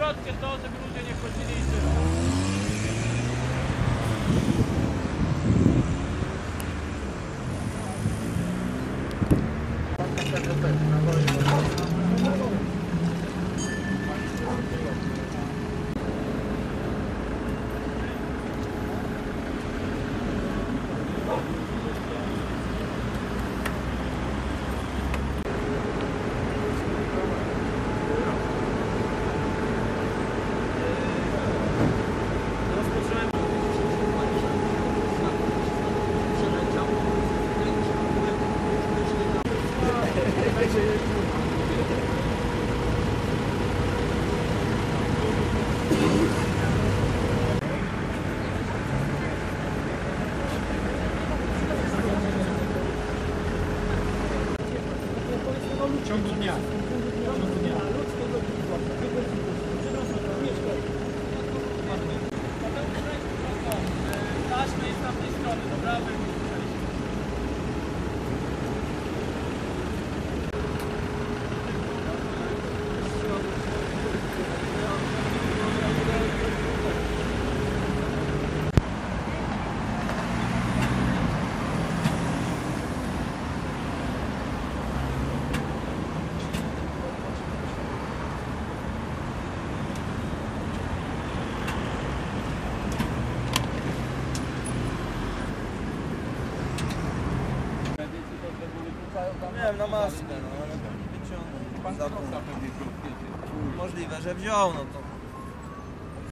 krótkie to, żeby ludzie nie wchodzili i tyle. W ciągu dnia. Taśmy jest tam z tej strony, do prawej. Nie wiem, na maskę, no ale wyciągnął. Możliwe, że wziął, no to.